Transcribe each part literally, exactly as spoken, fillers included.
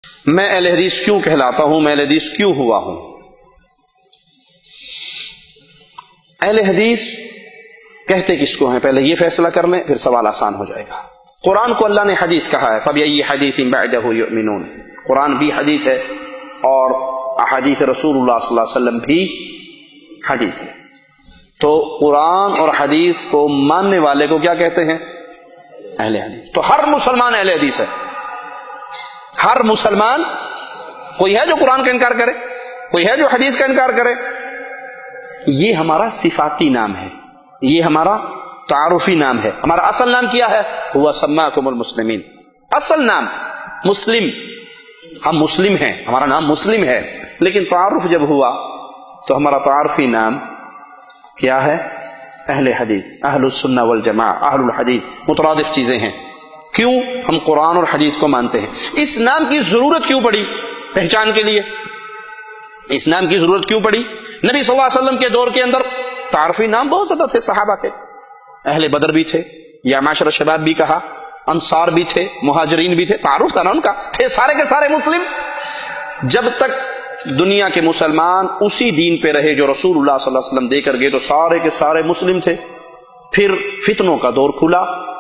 میں اہل حدیث کیوں کہلاتا ہوں، میں اہل حدیث کیوں ہوا ہوں؟ اہل حدیث کہتے کس کو ہیں، پہلے یہ فیصلہ کر لیں، پھر سوال آسان ہو جائے گا۔ قرآن کو اللہ نے حدیث کہا ہے، فَبِأَيِّ حَدِيثٍ بَعْدَهُ يُؤْمِنُونَ، قرآن بھی حدیث ہے اور احادیث رسول اللہ صلی اللہ علیہ وسلم بھی حدیث ہے۔ تو قرآن اور حدیث کو ماننے والے کو کیا کہتے ہیں؟ اہل حدیث۔ تو ہر مسلمان اہل حدیث ہے، ہر مسلمان۔ کوئی ہے جو قرآن کا انکار کرے، کوئی ہے جو حدیث کا انکار کرے؟ یہ ہمارا صفاتی نام ہے، یہ ہمارا تعارفی نام ہے۔ ہمارا اصل نام کیا ہے؟ ہوا سماکم المسلمین، اصل نام مسلم، ہم مسلم ہیں، ہمارا نام مسلم ہے۔ لیکن تعارف جب ہوا تو ہمارا تعارفی نام کیا ہے؟ اہل حدیث، اہل السنہ والجماعہ، اہل الحدیث، مترادف چیزیں ہیں۔ کیوں؟ ہم قرآن اور حدیث کو مانتے ہیں۔ اس نام کی ضرورت کیوں پڑی پہچان کے لیے؟ اس نام کی ضرورت کیوں پڑی؟ نبی صلی اللہ علیہ وسلم کے دور کے اندر تعارفی نام بہت زیادہ تھے صحابہ کے، اہل بدر بھی تھے، یا معاشر شباب بھی کہا، انصار بھی تھے، مہاجرین بھی تھے، تعارف تھا نا ان کا، تھے سارے کے سارے مسلم۔ جب تک دنیا کے مسلمان اسی دین پہ رہے جو رسول اللہ صلی اللہ علیہ وسلم دے کر گئے تو سارے کے سارے مسلم تھے۔ پھر فتنوں کا دور کھلا،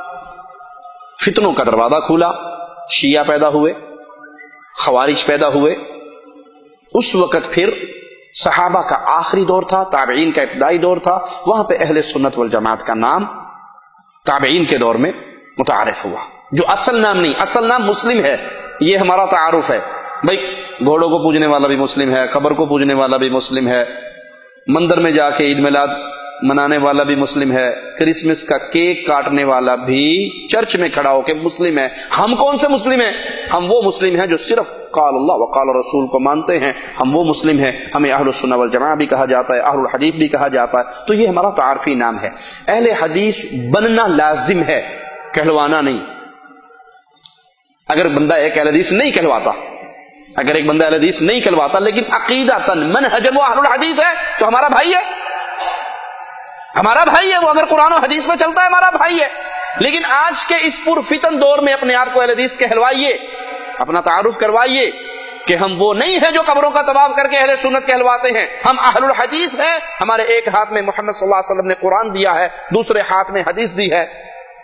فتنوں کا دروازہ کھلا، شیعہ پیدا ہوئے، خوارج پیدا ہوئے۔ اس وقت پھر صحابہ کا آخری دور تھا، تابعین کا ابتدائی دور تھا، وہاں پہ اہل سنت والجماعت کا نام تابعین کے دور میں متعارف ہوا، جو اصل نام نہیں، اصل نام مسلم ہے، یہ ہمارا تعارف ہے۔ بھائی گھوڑوں کو پوجنے والا بھی مسلم ہے، قبر کو پوجنے والا بھی مسلم ہے، مندر میں جا کے عید میلاد منانے والا بھی مسلم ہے، کرسمس کا کیک کاٹنے والا بھی چرچ میں کھڑا ہو کے مسلم ہے۔ ہم کون سے مسلم ہیں؟ ہم وہ مسلم ہیں جو صرف قال اللہ وقال رسول کو مانتے ہیں، ہم وہ مسلم ہیں۔ ہمیں اہل السنہ والجماعہ بھی کہا جاتا ہے، اہل الحدیث بھی کہا جاتا ہے۔ تو یہ ہمارا تعارفی نام ہے۔ اہل حدیث بننا لازم ہے، کہلوانا نہیں۔ اگر بندہ ایک اہل حدیث نہیں کہلواتا، اگر ایک بندہ اہل حدیث نہیں کہلواتا لیکن عقیدتاً منہجاً وہ اہل الحدیث ہے تو ہمارا بھائی ہے، ہمارا بھائی ہے وہ۔ اگر قرآن و حدیث میں چلتا ہے ہمارا بھائی ہے۔ لیکن آج کے اس پرفتن دور میں اپنے آپ کو اہل حدیث کہلوائیے، اپنا تعارف کروائیے کہ ہم وہ نہیں ہیں جو قبروں کا طواف کر کے اہل سنت کہلواتے ہیں، ہم اہل الحدیث ہیں۔ ہمارے ایک ہاتھ میں محمد صلی اللہ علیہ وسلم نے قرآن دیا ہے، دوسرے ہاتھ میں حدیث دی ہے۔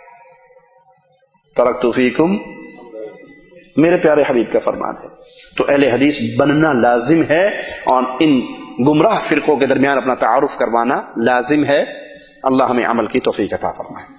ترکت فیکم، میرے پیارے حبیب کا فرمان ہے۔ تو اہل حدیث بننا لازم ہے اور ان گمراہ فرقوں کے درمیان اپنا تعارف کروانا لازم ہے۔ اللہ ہمیں عمل کی توفیق عطا فرمائے۔